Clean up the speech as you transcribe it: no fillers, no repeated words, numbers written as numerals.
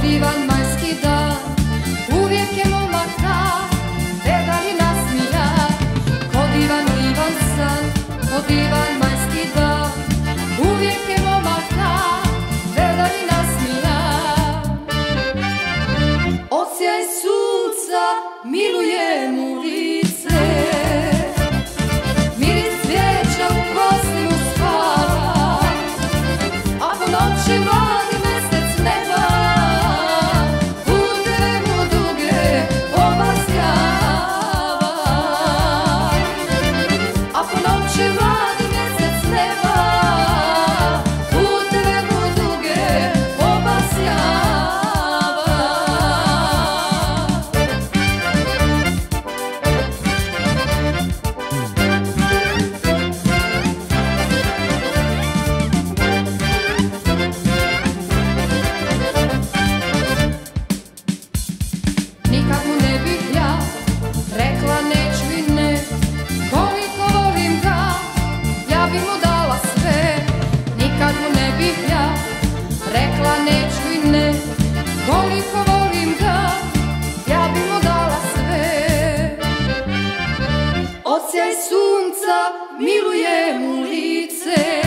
divan majski dan, uvijek je momak tak, vedar i nasmijan. Ko divan, divan san, ko divan majski dan, uvijek je momak tak, vedar i nasmijan. Odsjaj sunca miluje mu lice, miris cvijeća u kosti mu spava, a po noći mladi mesec neba puteve mu duge obasjava. A po noći mladi mesec neba puteve mu duge obasjava. Nikad mu ne bih ja rekla neću i ne, koliko volim ga, ja bi mu dala sve. Nikad mu ne bih ja rekla neću i ne, koliko volim ga, ja bi mu dala sve. Odsjaj sunca miluje mu lice,